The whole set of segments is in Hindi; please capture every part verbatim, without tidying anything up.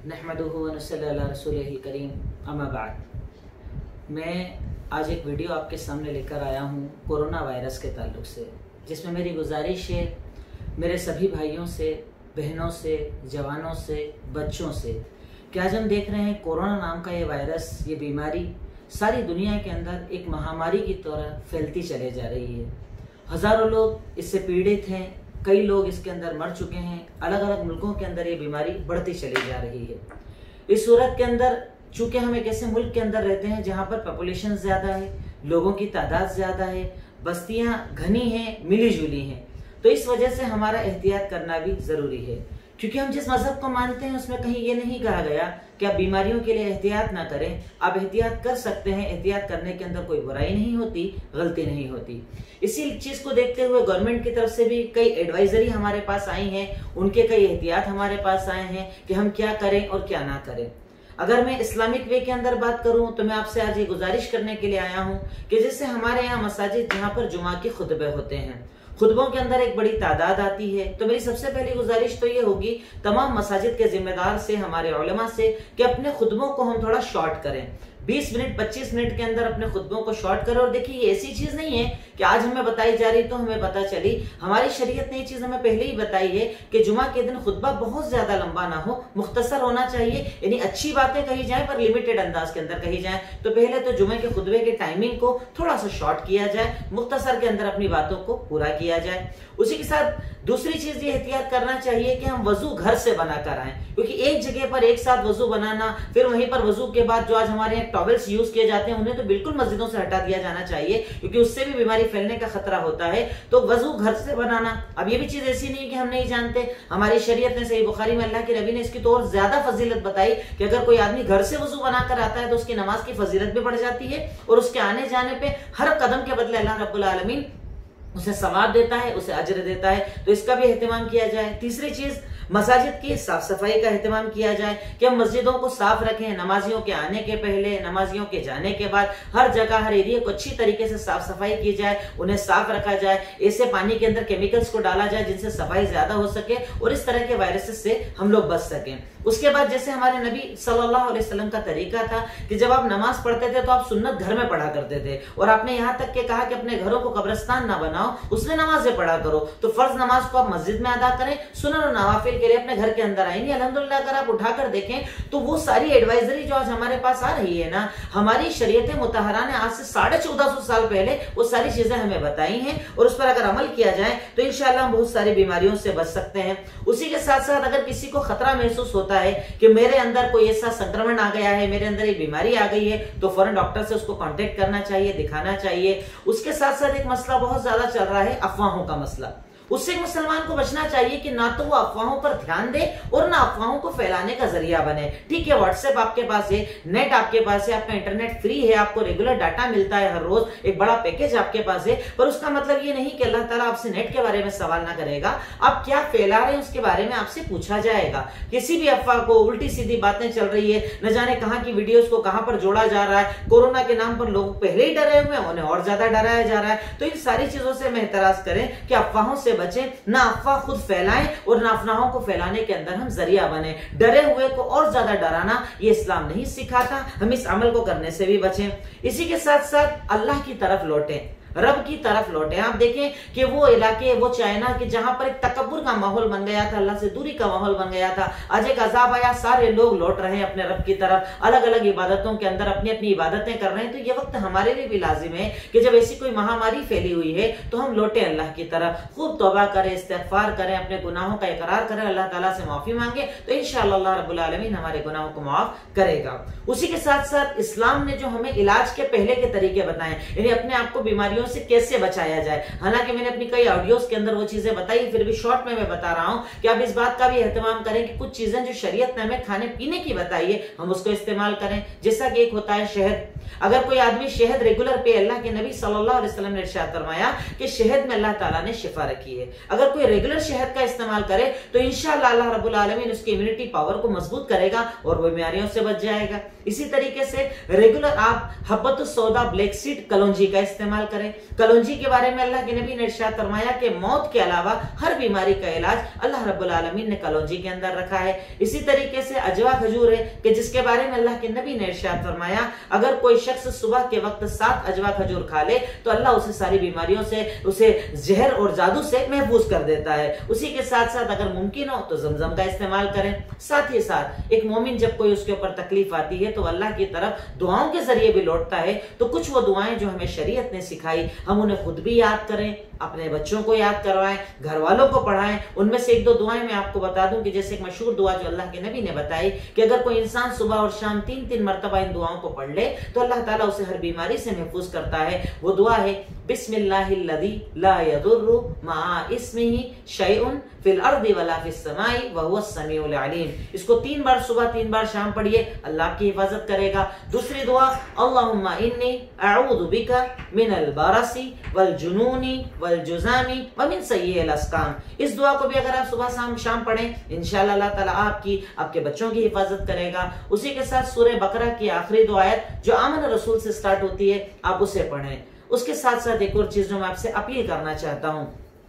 नहमदुहु व नसल्ली अला रसूलिहिल करीम, अम्मा बाद। मैं आज एक वीडियो आपके सामने लेकर आया हूँ कोरोना वायरस के ताल्लुक से, जिसमें मेरी गुजारिश है मेरे सभी भाइयों से, बहनों से, जवानों से, बच्चों से कि आज हम देख रहे हैं कोरोना नाम का ये वायरस, ये बीमारी सारी दुनिया के अंदर एक महामारी की तरह फैलती चले जा रही है। हजारों लोग इससे पीड़ित हैं, कई लोग इसके अंदर मर चुके हैं। अलग अलग मुल्कों के अंदर ये बीमारी बढ़ती चली जा रही है। इस सूरत के अंदर चूंकि हम एक ऐसे मुल्क के अंदर रहते हैं जहां पर पॉपुलेशन ज्यादा है, लोगों की तादाद ज्यादा है, बस्तियां घनी हैं, मिली जुली हैं, तो इस वजह से हमारा एहतियात करना भी जरूरी है। क्योंकि हम जिस मजहब को मानते हैं उसमें कहीं ये नहीं कहा गया कि आप बीमारियों के लिए एहतियात ना करें। आप एहतियात कर सकते हैं, एहतियात करने के अंदर कोई बुराई नहीं होती, गलती नहीं होती। इसी चीज को देखते हुए गवर्नमेंट की तरफ से भी कई एडवाइजरी हमारे पास आई हैं, उनके कई एहतियात हमारे पास आए हैं कि हम क्या करें और क्या ना करें। अगर मैं इस्लामिक वे के अंदर बात करूं तो मैं आपसे आज ये गुजारिश करने के लिए आया हूं कि जैसे हमारे यहाँ मसाजिद जहां पर जुमा के खुतबे होते हैं, खुतबों के अंदर एक बड़ी तादाद आती है, तो मेरी सबसे पहली गुजारिश तो ये होगी तमाम मसाजिद के जिम्मेदार से, हमारे उलमा से, कि अपने खुतबों को हम थोड़ा शॉर्ट करें। बीस मिनट पच्चीस मिनट के अंदर अपने खुतबों को शॉर्ट करें। और देखिए, ये ऐसी चीज नहीं है कि आज हमें बताई जा रही तो हमें पता चली। हमारी शरीयत ने ये चीज हमें पहले ही बताई है कि जुमा के दिन खुतबा बहुत ज्यादा लंबा ना हो, मुख्तसर होना चाहिए। यानी अच्छी बातें कही जाए पर लिमिटेड अंदाज के अंदर कही जाए। तो पहले तो जुमे के खुतबे के टाइमिंग को थोड़ा सा शॉर्ट किया जाए, मुख्तसर के अंदर अपनी बातों को पूरा किया जाए। उसी के साथ दूसरी चीज ये एहतियात करना चाहिए कि हम वजू घर से बनाकर आए, क्योंकि एक जगह पर एक साथ वजू बनाना, फिर वहीं पर वजू के बाद जो आज हमारे यहाँ टॉवेल्स यूज किए जाते हैं उन्हें तो बिल्कुल मस्जिदों से हटा दिया जाना चाहिए, क्योंकि उससे भी बीमारी फैलने का खतरा होता है। तो वजू घर से बनाना। अब ये भी चीज ऐसी नहीं कि हम नहीं जानते, हमारी शरीयत ने, सही बुखारी में अल्लाह के नबी ने इसकी तो और ज्यादा फजीलत बताई कि अगर कोई आदमी घर से वजू बनाकर आता है तो उसकी नमाज की फजीलत भी बढ़ जाती है और उसके आने जाने पे हर कदम के बदले अल्लाह रब्बुल आलमीन उसे सवाब देता है, उसे अजर देता है। तो इसका भी एहतमाम किया जाए। तीसरी चीज, मसाजिद की साफ सफाई का एहतमाम किया जाए कि हम मस्जिदों को साफ रखें। नमाजियों के आने के पहले, नमाजियों के जाने के बाद हर जगह, हर एरिया को अच्छी तरीके से साफ सफाई की जाए, उन्हें साफ रखा जाए। ऐसे पानी के अंदर केमिकल्स को डाला जाए जिनसे सफाई ज्यादा हो सके और इस तरह के वायरसेस से हम लोग बच सकें। उसके बाद जैसे हमारे नबी सल्लल्लाहु अलैहि वसल्लम का तरीका था कि जब आप नमाज पढ़ते थे तो आप सुन्नत घर में पढ़ा करते थे, और आपने यहाँ तक के कहा कि अपने घरों को कब्रिस्तान ना बनाओ, उसमें नमाजें पढ़ा करो। तो फर्ज नमाज को आप मस्जिद में अदा करें, सुनन और नवाफिल के लिए अपने घर के अंदर आएंगे। अल्हम्दुलिल्लाह अगर आप उठाकर देखें तो वो सारी एडवाइजरी जो आज हमारे पास आ रही है ना, हमारी शरीयत मुतहरा ने आज से साढ़े चौदह सौ साल पहले वो सारी चीजें हमें बताई हैं, और उस पर अगर अमल किया जाए तो इंशाअल्लाह हम बहुत सारी बीमारियों से बच सकते हैं। उसी के साथ साथ अगर किसी को खतरा महसूस होता है कि मेरे अंदर कोई ऐसा संक्रमण आ गया है, मेरे अंदर एक बीमारी आ गई है, तो फौरन डॉक्टर से उसको कांटेक्ट करना चाहिए, दिखाना चाहिए। उसके साथ साथ एक मसला बहुत ज्यादा चल रहा है, अफवाहों का मसला। उससे मुसलमान को बचना चाहिए कि ना तो वो अफवाहों पर ध्यान दे और ना अफवाहों को फैलाने का जरिया बने। ठीक है, व्हाट्सएप आपके पास है, नेट आपके पास है, आपका इंटरनेट फ्री है, आपको रेगुलर डाटा मिलता है हर रोज, एक बड़ा पैकेज आपके पास है, पर उसका मतलब ये नहीं कि अल्लाह ताला आपसे नेट के बारे में सवाल ना करेगा। आप क्या फैला रहे हैं उसके बारे में आपसे पूछा जाएगा। किसी भी अफवाह को, उल्टी सीधी बातें चल रही है, न जाने कहां की वीडियोस को कहां पर जोड़ा जा रहा है, कोरोना के नाम पर लोग पहले ही डरे हुए हैं, उन्हें और ज्यादा डराया जा रहा है। तो इन सारी चीजों से हम एहतराज करें कि अफवाहों से बचें, ना अफवाह खुद फैलाएं और ना अफवाहों को फैलाने के अंदर हम जरिया बने। डरे हुए को और ज्यादा डराना ये इस्लाम नहीं सिखाता। हम इस अमल को करने से भी बचें। इसी के साथ साथ अल्लाह की तरफ लौटें, रब की तरफ लौटे। आप देखें कि वो इलाके, वो चाइना के जहां पर एक तकब्बुर का माहौल बन गया था, अल्लाह से दूरी का माहौल बन गया था, आज एक अजाब आया, सारे लोग लौट रहे हैं अपने रब की तरफ, अलग अलग इबादतों के अंदर अपनी अपनी इबादतें कर रहे हैं। तो ये वक्त हमारे लिए भी लाजिम है कि जब ऐसी कोई महामारी फैली हुई है तो हम लौटे अल्लाह की तरफ, खूब तौबा करें, इस्तिग़फ़ार करें, अपने गुनाहों का इकरार करें, अल्लाह ताला से माफी मांगे, तो इंशाअल्लाह अल्लाह रब्बुल आलमीन हमारे गुनाहों को माफ करेगा। उसी के साथ साथ इस्लाम ने जो हमें इलाज के पहले के तरीके बताए, यानी अपने आप को बीमारियों से कैसे बचाया जाए। हालांकि मैंने अपनी कई ऑडियोज के अंदर वो चीजें बताई, फिर भी शॉर्ट में मैं बता रहा हूं कि आप इस बात का भी एहतमाम करें कि कुछ चीजें जो शरीयत ने हमें खाने पीने की बताई है हम उसको इस्तेमाल करें। जैसा कि एक होता है शहद। अगर कोई आदमी शहद रेगुलर पे, अल्लाह के नबी सल्लल्लाहु अलैहि वसल्लम ने इरशाद फरमाया कि शहद में अल्लाह ताला ने शिफा रखी है। अगर कोई रेगुलर शहद का इस्तेमाल करे तो इंशाअल्लाह अल्लाह रब्बुल आलमीन उसकी इम्यूनिटी पावर को मजबूत करेगा और वो बीमारियों से बच जाएगा। इसी तरीके से रेगुलर आप हब्बतुस सौदा ब्लैक सीड कलौंजी का इस्तेमाल करें। कलौंजी के बारे में अल्लाह के नबी ने इरशाद फरमाया कि मौत के अलावा हर बीमारी का इलाज अल्लाह रब्बुल आलमीन ने कलौंजी के अंदर रखा है। इसी तरीके से अजवा खजूर है कि जिसके बारे में अल्लाह के नबी ने इरशाद फरमाया अगर कोई शख्स सुबह के वक्त सात अजवा खजूर खा ले तो अल्लाह उसे सारी बीमारियों से, उसे जहर और जादू से महफूज कर देता है। उसी के साथ साथ अगर मुमकिन हो तो जमजम का इस्तेमाल करें। साथ ही साथ एक मोमिन जब कोई उसके ऊपर तकलीफ आती है तो अल्लाह की तरफ दुआओं के जरिए भी लौटता है। तो कुछ वो दुआएं जो हमें शरीयत ने सिखाई हम उन्हें खुद भी याद करें, अपने बच्चों को याद करवाएं, घर वालों को पढ़ाएं। उनमें से एक दो दुआएं मैं आपको बता दूं कि जैसे एक मशहूर दुआ जो अल्लाह के नबी ने बताई कि अगर कोई इंसान सुबह और शाम तीन तीन मरतबा इन दुआओं को पढ़ ले तो अल्लाह ताला उसे हर बीमारी से महफूज करता है। वो दुआ है बिस्मिल्लाहिल्लज़ी ला यदुर्रु मआ इस्मिही शैउन फिल अर्दि वला फिस समाई व हुवस समीउल अलीम। इसको तीन बार सुबह तीन बार शाम पढ़िए, अल्लाह की हिफाजत करेगा। दूसरी दुआ अल्लाहुम्मा इन्नी अऊज़ु बिका मिनल बरसी वल जुनूनी वल जुज़ामी व मिन सय्यिल अस्काम। इस दुआ को भी अगर आप सुबह शाम शाम पढ़ें इंशाअल्लाह अल्लाह ताला आपकी, आपके बच्चों की हिफाजत करेगा। उसी के साथ सूरह बकरा की आखिरी दो आयत जो आमन रसूल से स्टार्ट होती है आप उसे पढ़ें। उसके साथ साथ एक और चीज जो मैं आपसे अपील करना चाहता हूं,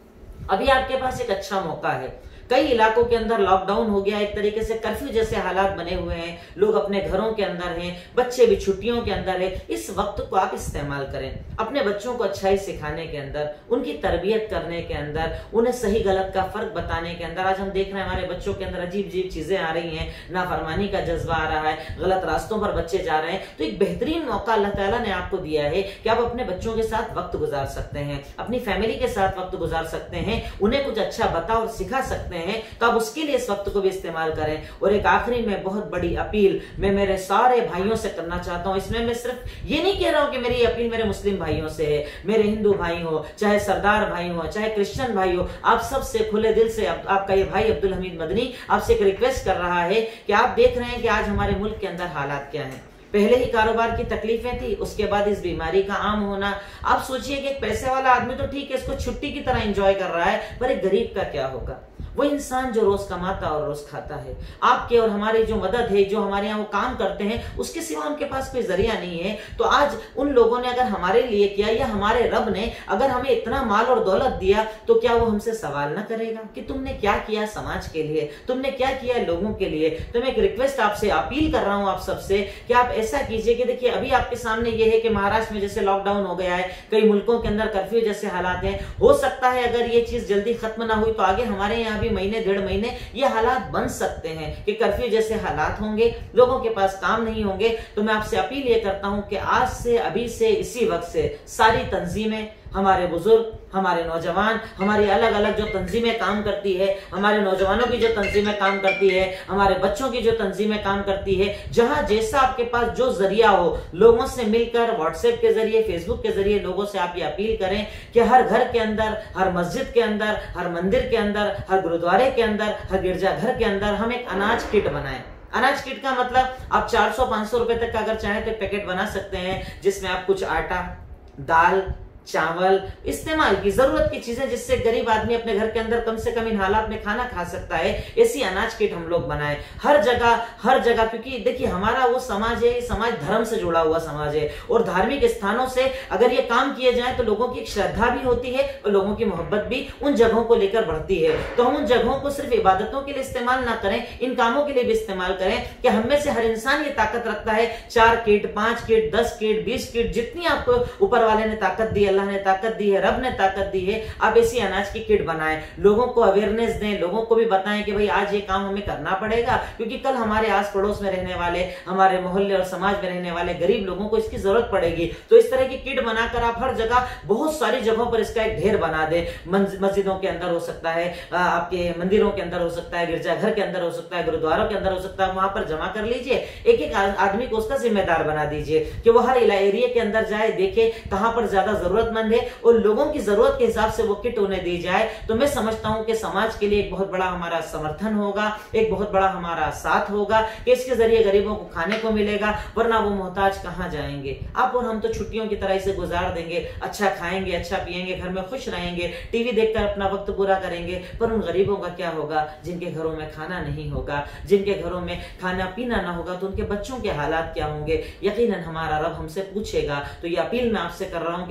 अभी आपके पास एक अच्छा मौका है। कई इलाकों के अंदर लॉकडाउन हो गया, एक तरीके से कर्फ्यू जैसे हालात बने हुए हैं, लोग अपने घरों के अंदर हैं, बच्चे भी छुट्टियों के अंदर है। इस वक्त को आप इस्तेमाल करें अपने बच्चों को अच्छाई सिखाने के अंदर, उनकी तरबियत करने के अंदर, उन्हें सही गलत का फर्क बताने के अंदर। आज हम देख रहे हैं हमारे बच्चों के अंदर अजीब अजीब चीजें आ रही हैं, नाफरमानी का जज्बा आ रहा है, गलत रास्तों पर बच्चे जा रहे हैं। तो एक बेहतरीन मौका अल्लाह ताला ने आपको दिया है कि आप अपने बच्चों के साथ वक्त गुजार सकते हैं, अपनी फैमिली के साथ वक्त गुजार सकते हैं, उन्हें कुछ अच्छा बता और सिखा सकते हैं। तो आप उसके लिए इस वक्त को भी इस्तेमाल करें। और एक आखिरी में बहुत बड़ी अपील मैं मेरे सारे भाइयों से करना चाहता हूं। इसमें मैं सिर्फ ये नहीं कह रहा हूं कि मेरी अपील मेरे मुस्लिम भाइयों से है, मेरे हिंदू भाई हो, चाहे सरदार भाई हो, चाहे क्रिश्चियन भाई हो, आप सबसे खुले दिल से आप, आपका ये भाई अब्दुल हमीद मदनी आपसे एक रिक्वेस्ट कर रहा है कि आप देख रहे हैं कि आज हमारे मुल्क के अंदर हालात क्या हैं। पहले ही कारोबार की तकलीफें थी, उसके बाद इस बीमारी का आम होना। आप सोचिए कि एक पैसे वाला आदमी तो ठीक है, इसको छुट्टी की तरह एंजॉय कर रहा है, पर एक गरीब का क्या होगा? वो इंसान जो रोज कमाता और रोज खाता है। आपके और हमारी जो मदद है, जो हमारे यहाँ वो काम करते हैं, उसके सिवा उनके पास कोई जरिया नहीं है। तो आज उन लोगों ने अगर हमारे लिए किया या हमारे रब ने अगर हमें इतना माल और दौलत दिया तो क्या वो हमसे सवाल ना करेगा कि तुमने क्या किया समाज के लिए, तुमने क्या किया लोगों के लिए? तो मैं एक रिक्वेस्ट आपसे अपील कर रहा हूं आप सबसे कि आप ऐसा कीजिए कि देखिए अभी आपके सामने ये है कि महाराष्ट्र में जैसे लॉकडाउन हो गया है, कई मुल्कों के अंदर कर्फ्यू जैसे हालात हैं। हो सकता है अगर ये चीज जल्दी खत्म ना हुई तो आगे हमारे यहाँ महीने डेढ़ महीने ये हालात बन सकते हैं कि कर्फ्यू जैसे हालात होंगे, लोगों के पास काम नहीं होंगे। तो मैं आपसे अपील ये करता हूं कि आज से, अभी से, इसी वक्त से सारी तंजीमें, हमारे बुजुर्ग, हमारे नौजवान, हमारी अलग अलग जो तंजीमें काम करती है, हमारे नौजवानों की जो तंजीमें काम करती है, हमारे बच्चों की जो तंजीमें काम करती है, जहां जैसा आपके पास जो जरिया हो, लोगों से मिलकर व्हाट्सएप के जरिए, फेसबुक के जरिए लोगों से आप ये अपील करें कि हर घर के अंदर, हर मस्जिद के अंदर, हर मंदिर के अंदर, हर गुरुद्वारे के अंदर, हर गिरजाघर के अंदर हम एक अनाज किट बनाएं। अनाज किट का मतलब आप चार सौ पांच सौ रुपए तक का अगर चाहें तो पैकेट बना सकते हैं, जिसमें आप कुछ आटा, दाल, चावल, इस्तेमाल की जरूरत की चीजें जिससे गरीब आदमी अपने घर के अंदर कम से कम इन हालात में खाना खा सकता है, ऐसी अनाज किट हम लोग बनाएं हर जगह हर जगह। क्योंकि देखिए हमारा वो समाज है, समाज धर्म से जुड़ा हुआ समाज है और धार्मिक स्थानों से अगर ये काम किए जाए तो लोगों की श्रद्धा भी होती है और लोगों की मोहब्बत भी उन जगहों को लेकर बढ़ती है। तो हम उन जगहों को सिर्फ इबादतों के लिए इस्तेमाल ना करें, इन कामों के लिए भी इस्तेमाल करें कि हम में से हर इंसान ये ताकत रखता है, चार किट, पांच किट, दस किट, बीस किट, जितनी आपको ऊपर वाले ने ताकत दी, अल्लाह ने ताकत दी है, रब ने ताकत दी है, आप ऐसी अनाज की किट बनाएं, लोगों को अवेयरनेस दें, लोगों को भी बताएं कि भाई आज ये काम हमें करना पड़ेगा क्योंकि कल हमारे आस पड़ोस में रहने वाले, हमारे मोहल्ले और समाज में रहने वाले गरीब लोगों को इसकी जरूरत पड़ेगी। तो इस तरह की किट बनाकर आप हर जगह, बहुत सारी जगहों पर इसका एक ढेर बना दें। मस्जिदों के अंदर हो सकता है, आपके मंदिरों के अंदर हो सकता है, गिरजाघर के अंदर हो सकता है, गुरुद्वारों के अंदर हो सकता है, वहां पर जमा कर लीजिए। एक एक आदमी को उसका जिम्मेदार बना दीजिए कि वो हर एरिया के अंदर जाए, देखे कहां पर ज्यादा जरूरतमंद है और लोगों की जरूरत के हिसाब से वो किट उन्हें दी जाए। तो मैं समझता हूं कि समाज के लिए एक बहुत बड़ा हमारा समर्थन होगा, एक बहुत बड़ा हमारा साथ होगा कि इसके जरिए गरीबों को खाने को मिलेगा, वरना वो मोहताज कहां जाएंगे। आप और हम तो छुट्टियों की तरह इसे गुजार देंगे, अच्छा खाएंगे, अच्छा पिएंगे, घर में खुश रहेंगे, टीवी देखकर अपना वक्त पूरा करेंगे, पर उन गरीबों का क्या होगा जिनके घरों में खाना नहीं होगा, जिनके घरों में खाना पीना ना होगा, तो उनके बच्चों के हालात क्या होंगे? यकीनन हमारा रब हमसे पूछेगा। तो ये अपील मैं आपसे कर रहा हूं कि आज से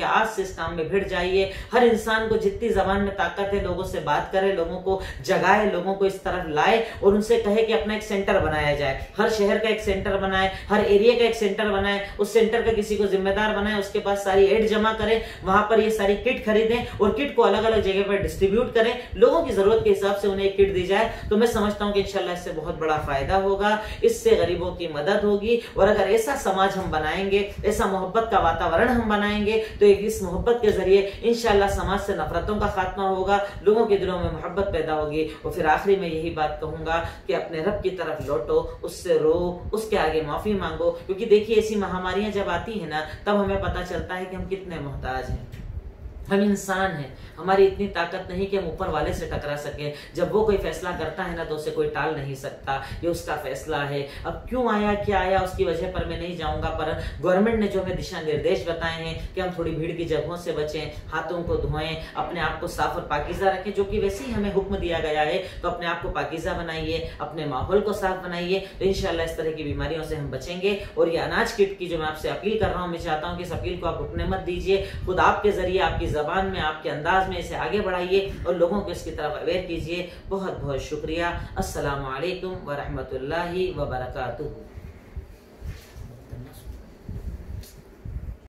इस काम में भिड़ जाइए। हर इंसान को जितनी जबान में ताकत है लोगों से बात करे, लोगों को जगाए, लोगों को इस तरफ लाए और उनसे कहे कि अपना एक सेंटर बनाया जाए। हर शहर का एक सेंटर बनाए, हर एरिया का एक सेंटर बनाए, उस सेंटर का किसी को जिम्मेदार बनाए, उसके पास सारी एड जमा करें, वहां पर ये सारी किट खरीदें और किट को अलग अलग जगह पर डिस्ट्रीब्यूट करें। लोगों की जरूरत के हिसाब से उन्हें एक किट दी जाए तो मैं समझता हूं कि इंशाल्लाह इससे बहुत बड़ा फायदा होगा, इससे गरीबों की मदद होगी। और अगर ऐसा समाज हम बनाएंगे, ऐसा मोहब्बत का वातावरण हम बनाएंगे तो एक इस मोहब्बत के जरिए इंशाल्लाह समाज से नफरतों का खात्मा होगा, लोगों के दिलों में मोहब्बत पैदा होगी। और फिर आखिरी में यही बात कहूंगा कि अपने रब की तरफ लौटो, उससे रो, उसके आगे माफी मांगो, क्योंकि देखिए ऐसी महामारियां जब आती है ना तब हमें पता चलता है कि हम कितने मोहताज हैं। हम इंसान हैं, हमारी इतनी ताकत नहीं कि हम ऊपर वाले से टकरा सके। जब वो कोई फैसला करता है ना तो उसे कोई टाल नहीं सकता, ये उसका फैसला है। अब क्यों आया, क्या आया, उसकी वजह पर मैं नहीं जाऊंगा, पर गवर्नमेंट ने जो हमें दिशा निर्देश बताए हैं कि हम थोड़ी भीड़ की जगहों से बचें, हाथों को धोएं, अपने आप को साफ और पाकीज़ा रखें, जो कि वैसे ही हमें हुक्म दिया गया है। तो अपने आप को पाकीज़ा बनाइए, अपने माहौल को साफ बनाइए, तो इंशाल्लाह इस तरह की बीमारियों से हम बचेंगे। और ये अनाज किट की जो मैं आपसे अपील कर रहा हूँ, मैं चाहता हूँ कि इस अपील को आप रुकने मत दीजिए। खुद आपके जरिए, आपकी जबान में, आपके अंदाज में इसे आगे बढ़ाइए और लोगों को इसकी तरफ अवेयर कीजिए। बहुत बहुत शुक्रिया। अस्सलामु अलैकुम व रहमतुल्लाहि व बरकातुहू।